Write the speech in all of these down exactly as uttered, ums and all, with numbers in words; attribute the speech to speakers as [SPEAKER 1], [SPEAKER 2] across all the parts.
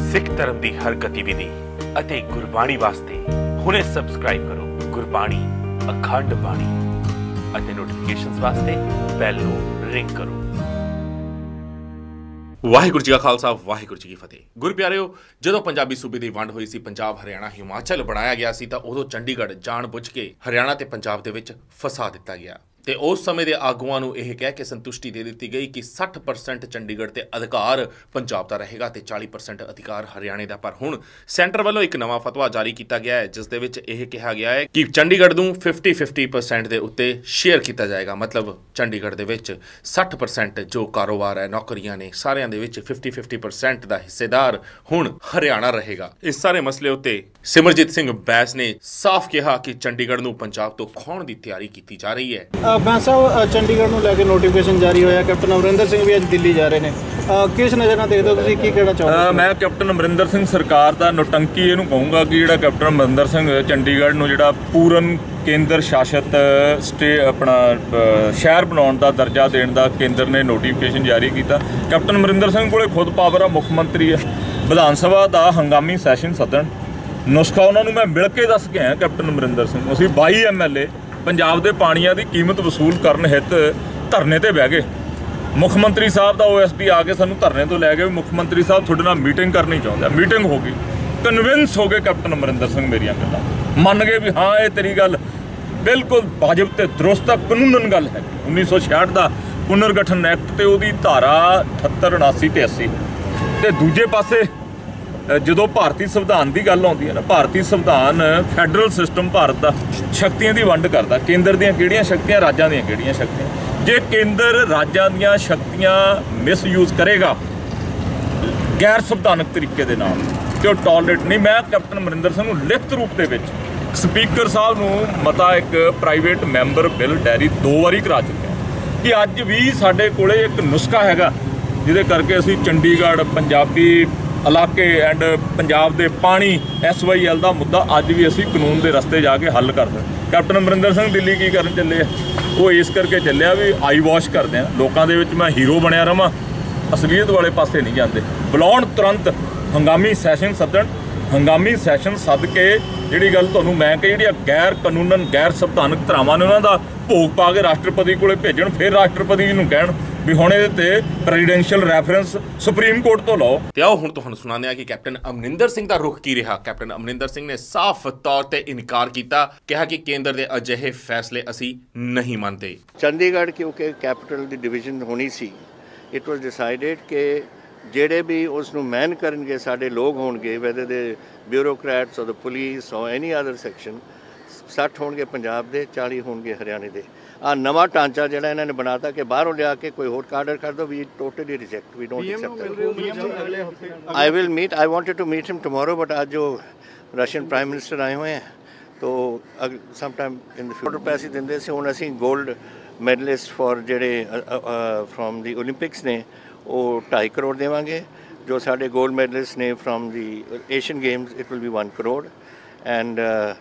[SPEAKER 1] सिख धर्म की हर गतिविधि ਅਤੇ ਗੁਰਬਾਣੀ ਵਾਸਤੇ ਹੁਣੇ ਸਬਸਕ੍ਰਾਈਬ ਕਰੋ ਗੁਰਬਾਣੀ ਅਖੰਡ ਬਾਣੀ ਅਤੇ ਨੋਟੀਫਿਕੇਸ਼ਨਸ ਵਾਸਤੇ ਬੈਲ ਨੂੰ ਰਿੰਗ ਕਰੋ। ਵਾਹਿਗੁਰੂ ਜੀ ਕਾ ਖਾਲਸਾ ਵਾਹਿਗੁਰੂ ਜੀ ਕੀ ਫਤਿਹ। ਗੁਰ ਪਿਆਰਿਓ, ਜਦੋਂ ਪੰਜਾਬੀ ਸੂਬੇ ਦੀ ਵੰਡ ਹੋਈ ਸੀ, ਪੰਜਾਬ ਹਰਿਆਣਾ ਹਿਮਾਚਲ ਬਣਾਇਆ ਗਿਆ ਸੀ, ਤਾਂ ਉਦੋਂ ਚੰਡੀਗੜ੍ਹ ਜਾਣ ਬੁੱਝ ਕੇ ਹਰਿਆਣਾ ਤੇ ਪੰਜਾਬ ਦੇ ਵਿੱਚ ਫਸਾ ਦਿੱਤਾ ਗਿਆ ਤੇ ਉਸ ਸਮੇਂ ਦੇ ਆਗੂਆਂ ਨੂੰ ਇਹ ਕਹਿ ਕੇ ਸੰਤੁਸ਼ਟੀ ਦੇ ਦਿੱਤੀ ਗਈ ਕਿ ਸੱਠ ਪਰਸੈਂਟ ਚੰਡੀਗੜ੍ਹ ਤੇ ਅਧਿਕਾਰ ਪੰਜਾਬ ਦਾ ਰਹੇਗਾ ਤੇ ਚਾਲੀ ਪਰਸੈਂਟ ਅਧਿਕਾਰ ਹਰਿਆਣੇ ਦਾ। ਪਰ ਹੁਣ ਸੈਂਟਰ ਵੱਲੋਂ ਇੱਕ ਨਵਾਂ ਫਤਵਾ ਜਾਰੀ ਕੀਤਾ ਗਿਆ ਹੈ, ਜਿਸ ਦੇ ਵਿੱਚ ਇਹ ਕਿਹਾ ਗਿਆ ਹੈ ਕਿ ਚੰਡੀਗੜ੍ਹ ਨੂੰ ਫਿਫਟੀ ਫਿਫਟੀ ਪਰਸੈਂਟ ਦੇ ਉੱਤੇ ਸ਼ੇਅਰ ਕੀਤਾ ਜਾਏਗਾ। ਮਤਲਬ ਚੰਡੀਗੜ੍ਹ ਦੇ ਵਿੱਚ ਸੱਠ ਪਰਸੈਂਟ ਜੋ ਕਾਰੋਬਾਰ ਹੈ, ਨੌਕਰੀਆਂ ਨੇ, ਸਾਰਿਆਂ ਦੇ ਵਿੱਚ ਫਿਫਟੀ ਫਿਫਟੀ ਪਰਸੈਂਟ ਦਾ ਹਿੱਸੇਦਾਰ ਹੁਣ ਹਰਿਆਣਾ ਰਹੇਗਾ। ਇਸ ਸਾਰੇ ਮਸਲੇ ਉੱਤੇ ਸਿਮਰਜੀਤ ਸਿੰਘ ਬੈਂਸ ਨੇ ਸਾਫ਼ ਕਿਹਾ ਕਿ ਚੰਡੀਗੜ੍ਹ ਨੂੰ ਪੰਜਾਬ ਤੋਂ ਖੋਹਣ ਦੀ ਤਿਆਰੀ ਕੀਤੀ ਜਾ ਰਹੀ ਹੈ।
[SPEAKER 2] ਬੈਂਸ ਸਾਹਿਬ, ਚੰਡੀਗੜ੍ਹ ਨੂੰ ਲੈ ਕੇ ਨੋਟੀਫਿਕੇਸ਼ਨ ਜਾਰੀ ਹੋਇਆ, ਕੈਪਟਨ ਅਮਰਿੰਦਰ ਸਿੰਘ ਵੀ ਅੱਜ ਦਿੱਲੀ ਜਾ ਰਹੇ ਨੇ, ਕਿਸ ਨਜ਼ਰ ਨਾਲ ਦੇਖਦੇ ਹੋ ਤੁਸੀਂ, ਕੀ ਕਹਿਣਾ ਚਾਹੋਗੇ?
[SPEAKER 3] ਮੈਂ ਕੈਪਟਨ ਅਮਰਿੰਦਰ ਸਿੰਘ ਸਰਕਾਰ ਦਾ ਨੌਟੰਕੀ ਇਹਨੂੰ ਕਹੂੰਗਾ ਕਿ ਜਿਹੜਾ ਕੈਪਟਨ ਅਮਰਿੰਦਰ ਸਿੰਘ ਚੰਡੀਗੜ੍ਹ ਨੂੰ ਜਿਹੜਾ ਪੂਰਨ ਕੇਂਦਰ ਸ਼ਾਸਿਤ ਸਟੇ ਆਪਣਾ ਸ਼ਹਿਰ ਬਣਾਉਣ ਦਾ ਦਰਜਾ ਦੇਣ ਦਾ ਕੇਂਦਰ ਨੇ ਨੋਟੀਫਿਕੇਸ਼ਨ ਜਾਰੀ ਕੀਤਾ। ਕੈਪਟਨ ਅਮਰਿੰਦਰ ਸਿੰਘ ਕੋਲੇ ਖੁਦ ਪਾਵਰ ਆ, ਮੁੱਖ ਮੰਤਰੀ ਹੈ, ਵਿਧਾਨ ਸਭਾ ਦਾ ਹੰਗਾਮੀ ਸੈਸ਼ਨ ਸੱਦਣ, ਨੁਸਖਾ ਉਹਨਾਂ ਨੂੰ ਮੈਂ ਮਿਲ ਕੇ ਦੱਸ ਕੇ ਆਇਆ। ਕੈਪਟਨ ਅਮਰਿੰਦਰ ਸਿੰਘ, ਅਸੀਂ ਬਾਈ ਐਮ ਐਲ ਏ ਪੰਜਾਬ ਦੇ ਪਾਣੀਆਂ ਦੀ ਕੀਮਤ ਵਸੂਲ ਕਰਨ ਹਿੱਤ ਧਰਨੇ ਤੇ ਬਹਿ ਗਏ। ਮੁੱਖ ਮੰਤਰੀ ਸਾਹਿਬ ਦਾ ਓ ਐਸ ਡੀ ਆ ਕੇ ਸਾਨੂੰ ਧਰਨੇ ਤੋਂ ਲੈ ਕੇ ਮੁੱਖ ਮੰਤਰੀ ਸਾਹਿਬ ਤੁਹਾਡੇ ਨਾਲ ਮੀਟਿੰਗ ਕਰਨੀ ਚਾਹੁੰਦੇ। ਮੀਟਿੰਗ ਹੋ ਗਈ, ਕਨਵਿੰਸ ਹੋ ਗਏ ਕੈਪਟਨ ਅਮਰਿੰਦਰ ਸਿੰਘ, ਮੇਰੀਆਂ ਗੱਲਾਂ ਮੰਨ ਗਏ ਵੀ ਹਾਂ ਇਹ ਤੇਰੀ ਗੱਲ ਬਿਲਕੁਲ ਵਾਜਬ ਤੇ ਦਰੁਸਤ ਕਾਨੂੰਨਨ ਗੱਲ ਹੈ। ਉੱਨੀ ਸੌ ਛਿਆਹਠ ਦਾ ਪੁਨਰਗਠਨ ਐਕਟ ਤੇ ਉਹਦੀ ਧਾਰਾ ਅਠੱਤਰ ਉਨਾਸੀ ਤੇ ਅੱਸੀ ਤੇ ਦੂਜੇ ਪਾਸੇ ਜਦੋਂ ਭਾਰਤੀ ਸੰਵਿਧਾਨ ਦੀ ਗੱਲ ਆਉਂਦੀ ਹੈ ਨਾ, ਭਾਰਤੀ ਸੰਵਿਧਾਨ ਫੈਡਰਲ ਸਿਸਟਮ ਭਾਰਤ ਦਾ ਸ਼ਕਤੀਆਂ ਦੀ ਵੰਡ ਕਰਦਾ, ਕੇਂਦਰ ਦੀਆਂ ਕਿਹੜੀਆਂ ਸ਼ਕਤੀਆਂ, ਰਾਜਾਂ ਦੀਆਂ ਕਿਹੜੀਆਂ ਸ਼ਕਤੀਆਂ। ਜੇ ਕੇਂਦਰ ਰਾਜਾਂ ਦੀਆਂ ਸ਼ਕਤੀਆਂ ਮਿਸਯੂਜ਼ ਕਰੇਗਾ ਗੈਰ ਸੰਵਿਧਾਨਕ ਤਰੀਕੇ ਦੇ ਨਾਲ ਤੇ ਉਹ ਟੋਲਰੇਟ ਨਹੀਂ। ਮੈਂ ਕੈਪਟਨ ਅਮਰਿੰਦਰ ਸਿੰਘ ਨੂੰ ਲਿਖਤ ਰੂਪ ਦੇ ਵਿੱਚ ਸਪੀਕਰ ਸਾਹਿਬ ਨੂੰ ਮਤਾ ਇੱਕ ਪ੍ਰਾਈਵੇਟ ਮੈਂਬਰ ਬਿੱਲ ਡੈਰੀ ਦੋ ਵਾਰੀ ਕਰਾ ਚੁੱਕੇ ਹਾਂ ਕਿ ਅੱਜ ਵੀ ਸਾਡੇ ਕੋਲੇ ਇੱਕ ਨੁਸਖਾ ਹੈਗਾ ਜਿਹਦੇ ਕਰਕੇ ਅਸੀਂ ਚੰਡੀਗੜ੍ਹ ਪੰਜਾਬੀ ਇਲਾਕੇ ਐਂਡ ਪੰਜਾਬ ਦੇ ਪਾਣੀ ਐਸ ਵਾਈ ਐਲ ਦਾ ਮੁੱਦਾ ਅੱਜ ਵੀ ਅਸੀਂ ਕਾਨੂੰਨ ਦੇ ਰਸਤੇ ਜਾ ਕੇ ਹੱਲ ਕਰਦੇ। ਕੈਪਟਨ ਅਮਰਿੰਦਰ ਸਿੰਘ ਦਿੱਲੀ ਕੀ ਕਰਨ ਚੱਲੇ ਆ? ਉਹ ਇਸ ਕਰਕੇ ਚੱਲਿਆ ਵੀ ਆਈ ਵਾਸ਼ ਕਰਦੇ ਆ, ਲੋਕਾਂ ਦੇ ਵਿੱਚ ਮੈਂ ਹੀਰੋ ਬਣਿਆ ਰਵਾਂ, ਅਸਲੀਅਤ ਵਾਲੇ ਪਾਸੇ ਨਹੀਂ ਜਾਂਦੇ। ਬੁਲਾਉਣ ਤੁਰੰਤ ਹੰਗਾਮੀ ਸੈਸ਼ਨ ਸੱਦਣ, ਹੰਗਾਮੀ ਸੈਸ਼ਨ ਸੱਦ ਕੇ ਜਿਹੜੀ ਗੱਲ ਤੁਹਾਨੂੰ ਮੈਂ ਕਹੀ, ਜਿਹੜੀਆਂ ਗੈਰ ਕਾਨੂੰਨਨ ਗੈਰ ਸੰਵਿਧਾਨਕ ਧਾਰਾਵਾਂ ਨੇ ਉਹਨਾਂ ਦਾ ਭੋਗ ਪਾ ਕੇ ਰਾਸ਼ਟਰਪਤੀ ਕੋਲੇ ਭੇਜਣ, ਫਿਰ ਰਾਸ਼ਟਰਪਤੀ ਨੂੰ ਕਹਿਣ ਵੀ ਹੁਣ ਇਹਦੇ ਤੇ ਪ੍ਰੈਜ਼ੀਡੈਂਸ਼ੀਅਲ ਰੈਫਰੈਂਸ ਸੁਪਰੀਮ ਕੋਰਟ ਤੋਂ ਲਓ।
[SPEAKER 1] ਤੇ ਆਓ ਹੁਣ ਤੁਹਾਨੂੰ ਸੁਣਾਉਂਦੇ ਹਾਂ ਕਿ ਕੈਪਟਨ ਅਮਰਿੰਦਰ ਸਿੰਘ ਦਾ ਰੁਖ ਕੀ ਰਿਹਾ। ਕੈਪਟਨ ਅਮਰਿੰਦਰ ਸਿੰਘ ਨੇ ਸਾਫ਼ ਤੌਰ ਤੇ ਇਨਕਾਰ ਕੀਤਾ, ਕਿਹਾ ਕਿ ਕੇਂਦਰ ਦੇ ਅਜਿਹੇ ਫੈਸਲੇ ਅਸੀਂ ਨਹੀਂ ਮੰਨਦੇ।
[SPEAKER 4] ਚੰਡੀਗੜ੍ਹ ਕਿਉਂਕਿ ਕੈਪੀਟਲ ਦੀ ਡਿਵੀਜ਼ਨ ਹੋਣੀ ਸੀ, ਇਟ ਵਾਸ ਡਿਸਾਈਡਡ ਕਿ ਜਿਹੜੇ ਵੀ ਉਸ ਨੂੰ ਮੈਨ ਕਰਨਗੇ ਸਾਡੇ ਲੋਕ ਹੋਣਗੇ, ਵੈਦਰ ਦੇ ਬਿਊਰੋਕਰੈਟਸ ਔਰ ਦ ਪੁਲਿਸ ਔਰ ਐਨੀ ਅਦਰ ਸੈਕਸ਼ਨ, ਸੱਠ ਹੋਣਗੇ ਪੰਜਾਬ ਦੇ, ਚਾਲੀ ਹੋਣਗੇ ਹਰਿਆਣੇ ਦੇ। ਆ ਨਵਾਂ ਢਾਂਚਾ ਜਿਹੜਾ ਇਹਨਾਂ ਨੇ ਬਣਾਤਾ ਕਿ ਬਾਹਰੋਂ ਲਿਆ ਕੇ ਕੋਈ ਹੋਰ ਕਾਰਡਰ ਕਰ ਦੋ, we totally reject, we don't accept. I will meet, I wanted to meet him tomorrow, but ਅੱਜ ਜੋ ਰਸ਼ੀਅਨ ਪ੍ਰਾਈਮ ਮਿਨਿਸਟਰ ਆਏ ਹੋਏ ਹੈ ਤੋ some time in the future ਪੈਸੇ ਦਿੰਦੇ ਸੀ। ਹੁਣ ਅਸੀਂ ਗੋਲਡ ਮੈਡਲਿਸਟ ਫॉर ਜਿਹੜੇ ਫਰੋਮ ਦੀ ਓਲੰਪਿਕਸ ਨੇ ਉਹ ਢਾਈ ਕਰੋੜ ਦੇਵਾਂਗੇ। ਜੋ ਸਾਡੇ ਗੋਲਡ ਮੈਡਲਿਸਟ ਨੇ from the Asian games it will be one crore and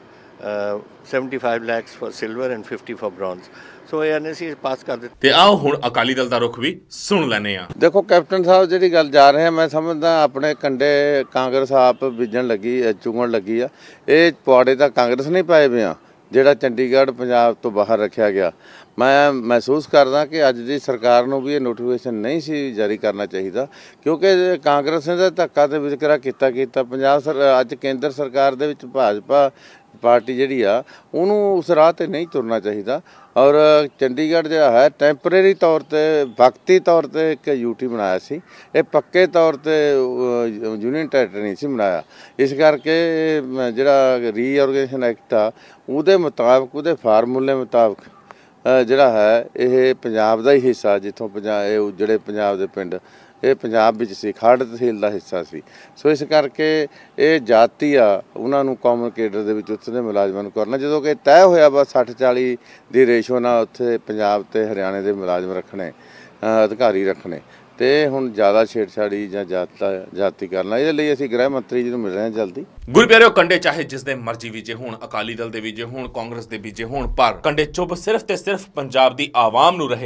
[SPEAKER 4] seventy five lakhs for silver and fifty for bronze. So ਇਹ ਨੇ ਸੀ ਪਾਸ ਕਰ ਦਿੱਤੇ।
[SPEAKER 1] ਤੇ ਆਓ ਹੁਣ ਅਕਾਲੀ ਦਲ ਦਾ ਰੁਖ ਵੀ ਸੁਣ ਲੈਂਦੇ ਆ।
[SPEAKER 5] ਦੇਖੋ ਕੈਪਟਨ ਸਾਹਿਬ ਜਿਹੜੀ ਗੱਲ ਜਾ ਰਹੇ ਆ, ਮੈਂ ਸਮਝਦਾ ਆਪਣੇ ਕੰਡੇ ਕਾਂਗਰਸ ਆਪ ਬੀਜਣ ਲੱਗੀ, ਚੁਗਣ ਲੱਗੀ ਆ। ਇਹ ਪੁਆੜੇ ਤਾਂ ਕਾਂਗਰਸ ਨਹੀਂ ਪਾਏ ਪਏ ਆ ਜਿਹੜਾ ਚੰਡੀਗੜ੍ਹ ਪੰਜਾਬ ਤੋਂ ਬਾਹਰ ਰੱਖਿਆ ਗਿਆ। ਮੈਂ ਮਹਿਸੂਸ ਕਰਦਾ ਕਿ ਅੱਜ ਦੀ ਸਰਕਾਰ ਨੂੰ ਵੀ ਇਹ ਨੋਟੀਫਿਕੇਸ਼ਨ ਨਹੀਂ ਸੀ ਜਾਰੀ ਕਰਨਾ ਚਾਹੀਦਾ, ਕਿਉਂਕਿ ਕਾਂਗਰਸ ਨੇ ਤਾਂ ਧੱਕਾ ਤੇ ਵਿਤਕਰਾ ਕੀਤਾ ਕੀਤਾ ਪੰਜਾਬ ਸਰ ਅੱਜ ਕੇਂਦਰ ਸਰਕਾਰ ਦੇ ਵਿੱਚ ਭਾਜਪਾ ਪਾਰਟੀ ਜਿਹੜੀ ਆ ਉਹਨੂੰ ਉਸ ਰਾਹ 'ਤੇ ਨਹੀਂ ਤੁਰਨਾ ਚਾਹੀਦਾ। ਔਰ ਚੰਡੀਗੜ੍ਹ ਜਿਹੜਾ ਹੈ ਟੈਂਪਰੇਰੀ ਤੌਰ 'ਤੇ ਵਕਤੀ ਤੌਰ 'ਤੇ ਇੱਕ ਯੂਟੀ ਬਣਾਇਆ ਸੀ, ਇਹ ਪੱਕੇ ਤੌਰ 'ਤੇ ਯੂਨੀਅਨ ਟੈਰੀਟਰੀ ਨਹੀਂ ਸੀ ਬਣਾਇਆ। ਇਸ ਕਰਕੇ ਜਿਹੜਾ ਰੀਆਰਗੇਨਾਈਜੇਸ਼ਨ ਐਕਟ ਆ ਉਹਦੇ ਮੁਤਾਬਕ, ਉਹਦੇ ਫਾਰਮੂਲੇ ਮੁਤਾਬਕ ਜਿਹੜਾ ਹੈ ਇਹ ਪੰਜਾਬ ਦਾ ਹੀ ਹਿੱਸਾ, ਜਿੱਥੋਂ ਪੰਜਾਬ ਇਹ ਜਿਹੜੇ ਪੰਜਾਬ ਦੇ ਪਿੰਡ ਇਹ ਪੰਜਾਬ ਵਿੱਚ ਸੀ, ਖਰੜ ਤਹਿਸੀਲ ਦਾ ਹਿੱਸਾ ਸੀ। ਸੋ ਇਸ ਕਰਕੇ ਇਹ ਜਾਤੀ ਆ ਉਹਨਾਂ ਨੂੰ ਕਾਮਨ ਕੇਡਰ ਦੇ ਵਿੱਚ ਉੱਥੇ ਦੇ ਮੁਲਾਜ਼ਮਾਂ ਨੂੰ ਕਰਨਾ, ਜਦੋਂ ਕਿ ਤੈਅ ਹੋਇਆ ਵਾ ਸੱਠ ਚਾਲੀ ਦੀ ਰੇਸ਼ੋ ਨਾਲ ਉੱਥੇ ਪੰਜਾਬ ਤੇ ਹਰਿਆਣੇ ਦੇ ਮੁਲਾਜ਼ਮ ਰੱਖਣੇ, ਅਧਿਕਾਰੀ ਰੱਖਣੇ। ਤੇ ਹੁਣ ਜ਼ਿਆਦਾ ਛੇੜਛਾੜੀ ਜਾਂ ਜਾਤਾ ਜਾਤੀ ਕਰਨਾ, ਇਹਦੇ ਲਈ ਅਸੀਂ ਗ੍ਰਹਿ ਮੰਤਰੀ ਜੀ ਨੂੰ ਮਿਲ ਰਹੇ ਹਾਂ ਜਲਦੀ।
[SPEAKER 1] ਗੁਰ ਪਿਆਰਿਓ, ਕੰਡੇ ਚਾਹੇ ਜਿਸ ਦੇ ਮਰਜ਼ੀ ਬੀਜੇ ਹੋਣ, ਅਕਾਲੀ ਦਲ ਦੇ ਬੀਜੇ ਹੋਣ, ਕਾਂਗਰਸ ਦੇ ਬੀਜੇ ਹੋਣ, ਪਰ ਕੰਡੇ ਚੁੱਭ ਸਿਰਫ ਤੇ ਸਿਰਫ ਪੰਜਾਬ ਦੀ ਆਵਾਮ ਨੂੰ ਰਹੇ ਨੇ,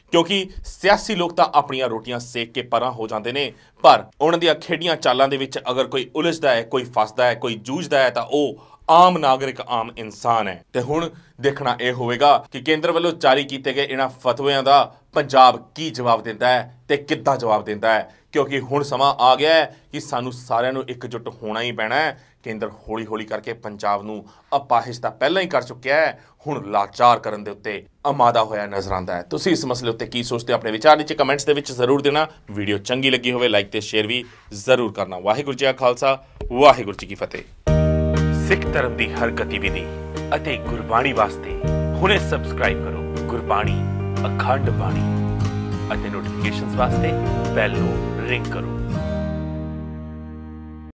[SPEAKER 1] ਕਿਉਂਕਿ ਸਿਆਸੀ ਲੋਕ ਤਾਂ ਆਪਣੀਆਂ ਰੋਟੀਆਂ ਸੇਕ ਕੇ ਪਰਾਂ ਹੋ ਜਾਂਦੇ ਨੇ, ਪਰ ਉਹਨਾਂ ਦੀਆਂ ਖੇਡੀਆਂ ਚਾਲਾਂ ਦੇ ਵਿੱਚ ਅਗਰ ਕੋਈ ਉਲਝਦਾ ਹੈ, ਕੋਈ ਫਸਦਾ ਹੈ, ਕੋਈ ਜੂਝਦਾ ਹੈ ਤਾਂ ਉਹ ਆਮ ਨਾਗਰਿਕ, ਆਮ ਇਨਸਾਨ ਹੈ। ਤੇ ਹੁਣ ਦੇਖਣਾ ਇਹ ਹੋਵੇਗਾ ਕਿ ਕੇਂਦਰ ਵੱਲੋਂ ਜਾਰੀ ਕੀਤੇ ਗਏ ਇਹਨਾਂ ਫਤਵਿਆਂ ਦਾ ਪੰਜਾਬ ਕੀ ਜਵਾਬ ਦਿੰਦਾ ਹੈ ਤੇ ਕਿੱਦਾਂ ਜਵਾਬ ਦਿੰਦਾ ਹੈ, ਕਿਉਂਕਿ ਹੁਣ ਸਮਾਂ ਆ ਗਿਆ ਹੈ ਕਿ ਸਾਨੂੰ ਸਾਰਿਆਂ ਨੂੰ ਇਕਜੁੱਟ ਹੋਣਾ ਹੀ ਪੈਣਾ ਹੈ। ਕੇਂਦਰ ਹੌਲੀ ਹੌਲੀ ਕਰਕੇ ਪੰਜਾਬ ਨੂੰ ਅਪਾਹਿਜ ਤਾਂ ਪਹਿਲਾਂ ਹੀ ਕਰ ਚੁੱਕਿਆ ਹੈ, ਹੁਣ ਲਾਚਾਰ ਕਰਨ ਦੇ ਉੱਤੇ ਆਮਾਦਾ ਹੋਇਆ ਨਜ਼ਰ ਆਉਂਦਾ ਹੈ। ਤੁਸੀਂ ਇਸ ਮਸਲੇ ਉੱਤੇ ਕੀ ਸੋਚਦੇ ਹੋ? ਆਪਣੇ ਵਿਚਾਰ ਨੀਚੇ ਕਮੈਂਟਸ ਦੇ ਵਿੱਚ ਜ਼ਰੂਰ ਦੇਣਾ। ਵੀਡੀਓ ਚੰਗੀ ਲੱਗੀ ਹੋਵੇ ਲਾਈਕ ਤੇ ਸ਼ੇਅਰ ਵੀ ਜ਼ਰੂਰ ਕਰਨਾ। ਵਾਹਿਗੁਰੂ ਜੀ ਕਾ ਖਾਲਸਾ, ਵਾਹਿਗੁਰੂ ਜੀ ਕੀ ਫਤਿਹ। ਸਿੱਖ ਧਰਮ ਦੀ ਹਰ ਗਤੀਵਿਧੀ ਅਤੇ ਗੁਰਬਾਣੀ ਵਾਸਤੇ ਹੁਣੇ ਸਬਸਕ੍ਰਾਈਬ ਕਰੋ ਗੁਰਬਾਣੀ ਅਖੰਡ ਬਾਣੀ ਅਤੇ ਨੋਟੀਫਿਕੇਸ਼ਨਸ ਵਾਸਤੇ ਬੈਲ ਨੂੰ ਰਿੰਗ ਕਰੋ।